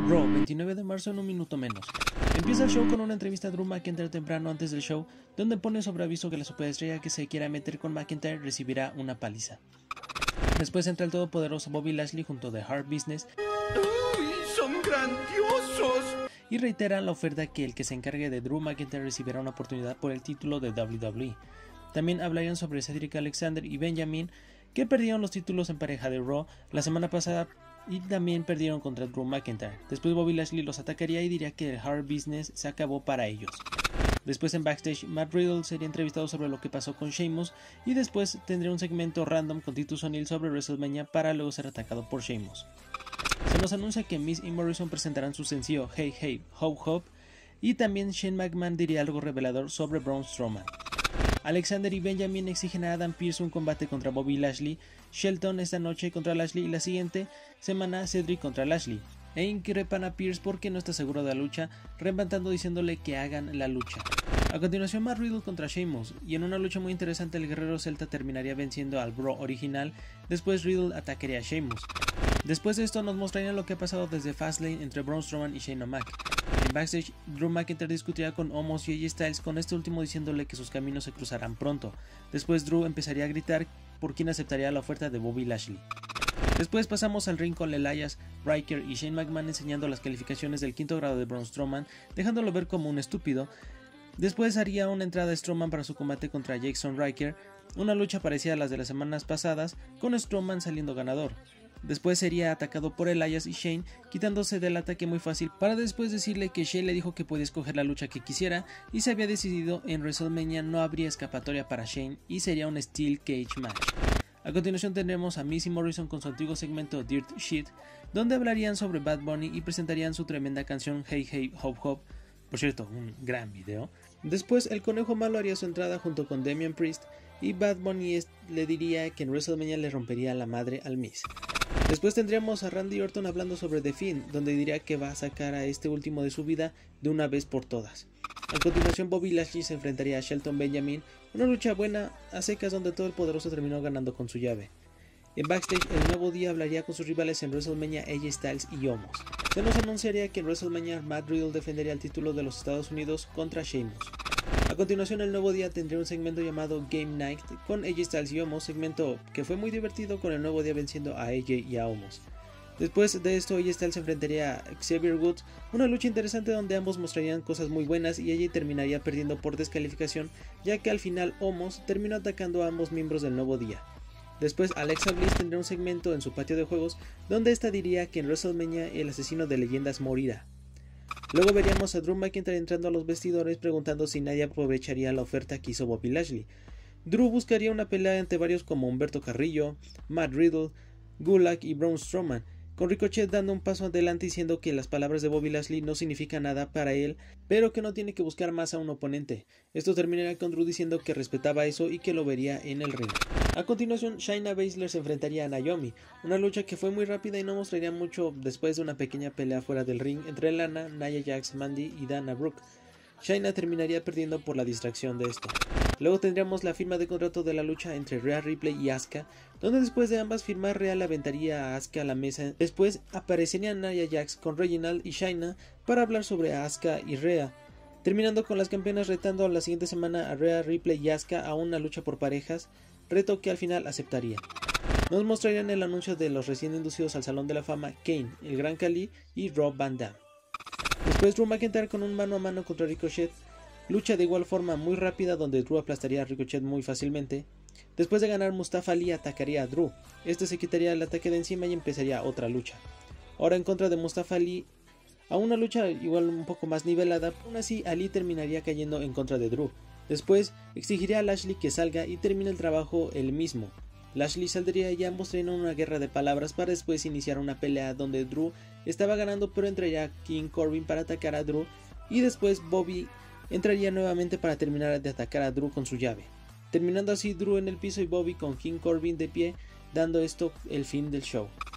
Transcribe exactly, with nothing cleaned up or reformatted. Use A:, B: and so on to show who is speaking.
A: Raw, veintinueve de marzo en un minuto menos. Empieza el show con una entrevista a Drew McIntyre temprano antes del show, donde pone sobre aviso que la superestrella que se quiera meter con McIntyre recibirá una paliza. Después entra el todopoderoso Bobby Lashley junto a The Hurt Business.
B: ¡Uy, son grandiosos!
A: Y reitera la oferta que el que se encargue de Drew McIntyre recibirá una oportunidad por el título de W W E. También hablarían sobre Cedric Alexander y Benjamin, que perdieron los títulos en pareja de Raw la semana pasada y también perdieron contra Drew McIntyre. Después Bobby Lashley los atacaría y diría que el Hard Business se acabó para ellos. Después en backstage, Matt Riddle sería entrevistado sobre lo que pasó con Sheamus y después tendría un segmento random con Titus O'Neil sobre WrestleMania para luego ser atacado por Sheamus. Se nos anuncia que Miz y Morrison presentarán su sencillo Hey Hey Hop Hop y también Shane McMahon diría algo revelador sobre Braun Strowman. Alexander y Benjamin exigen a Adam Pearce un combate contra Bobby Lashley, Shelton esta noche contra Lashley y la siguiente semana Cedric contra Lashley. E increpan a Pearce porque no está seguro de la lucha, reemplazando diciéndole que hagan la lucha. A continuación Matt Riddle contra Sheamus, y en una lucha muy interesante el guerrero celta terminaría venciendo al Bro original, después Riddle atacaría a Sheamus. Después de esto nos mostrarían lo que ha pasado desde Fastlane entre Braun Strowman y Shane O'Mac. En backstage, Drew McIntyre discutiría con Omos y A J Styles, con este último diciéndole que sus caminos se cruzarán pronto. Después Drew empezaría a gritar por quién aceptaría la oferta de Bobby Lashley. Después pasamos al ring con Elias, Riker y Shane McMahon enseñando las calificaciones del quinto grado de Braun Strowman, dejándolo ver como un estúpido. Después haría una entrada Strowman para su combate contra Jason Riker, una lucha parecida a las de las semanas pasadas, con Strowman saliendo ganador. Después sería atacado por Elias y Shane, quitándose del ataque muy fácil, para después decirle que Shane le dijo que podía escoger la lucha que quisiera y se había decidido en WrestleMania no habría escapatoria para Shane y sería un Steel Cage Match. A continuación tendremos a Miz y Morrison con su antiguo segmento Dirt Shit, donde hablarían sobre Bad Bunny y presentarían su tremenda canción Hey Hey Hop Hop, por cierto, un gran video. Después el Conejo Malo haría su entrada junto con Damian Priest y Bad Bunny le diría que en WrestleMania le rompería la madre al Miz. Después tendríamos a Randy Orton hablando sobre The Fiend, donde diría que va a sacar a este último de su vida de una vez por todas. A continuación Bobby Lashley se enfrentaría a Shelton Benjamin, una lucha buena a secas donde todo el poderoso terminó ganando con su llave. En backstage el nuevo día hablaría con sus rivales en WrestleMania A J Styles y Omos. Se nos anunciaría que en WrestleMania Matt Riddle defendería el título de los Estados Unidos contra Sheamus. A continuación el nuevo día tendría un segmento llamado Game Night con A J Styles y Omos, segmento que fue muy divertido con el nuevo día venciendo a A J y a Omos. Después de esto A J Styles se enfrentaría a Xavier Woods, una lucha interesante donde ambos mostrarían cosas muy buenas y A J terminaría perdiendo por descalificación, ya que al final Omos terminó atacando a ambos miembros del nuevo día. Después Alexa Bliss tendría un segmento en su patio de juegos donde esta diría que en WrestleMania el asesino de leyendas morirá. Luego veríamos a Drew McIntyre entrando a los vestidores preguntando si nadie aprovecharía la oferta que hizo Bobby Lashley. Drew buscaría una pelea entre varios como Humberto Carrillo, Matt Riddle, Gulak y Braun Strowman, con Ricochet dando un paso adelante diciendo que las palabras de Bobby Lashley no significan nada para él, pero que no tiene que buscar más a un oponente. Esto terminaría con Drew diciendo que respetaba eso y que lo vería en el ring. A continuación, Shayna Baszler se enfrentaría a Naomi, una lucha que fue muy rápida y no mostraría mucho después de una pequeña pelea fuera del ring entre Lana, Nia Jax, Mandy y Dana Brooke. Shayna terminaría perdiendo por la distracción de esto. Luego tendríamos la firma de contrato de la lucha entre Rhea Ripley y Asuka, donde después de ambas firmar Rhea le aventaría a Asuka a la mesa. Después aparecerían Nia Jax con Reginald y Shayna para hablar sobre Asuka y Rhea, terminando con las campeonas retando la siguiente semana a Rhea Ripley y Asuka a una lucha por parejas, reto que al final aceptaría. Nos mostrarían el anuncio de los recién inducidos al Salón de la Fama Kane, el Gran Khali y Rob Van Dam. Después Drew McIntyre con un mano a mano contra Ricochet, lucha de igual forma muy rápida donde Drew aplastaría a Ricochet muy fácilmente. Después de ganar, Mustafa Ali atacaría a Drew, este se quitaría el ataque de encima y empezaría otra lucha. Ahora en contra de Mustafa Ali, a una lucha igual un poco más nivelada, aún así Ali terminaría cayendo en contra de Drew. Después exigiría a Lashley que salga y termine el trabajo él mismo. Lashley saldría y ambos traerían una guerra de palabras para después iniciar una pelea donde Drew estaba ganando, pero entraría King Corbin para atacar a Drew y después Bobby entraría nuevamente para terminar de atacar a Drew con su llave, terminando así Drew en el piso y Bobby con King Corbin de pie, dando esto el fin del show.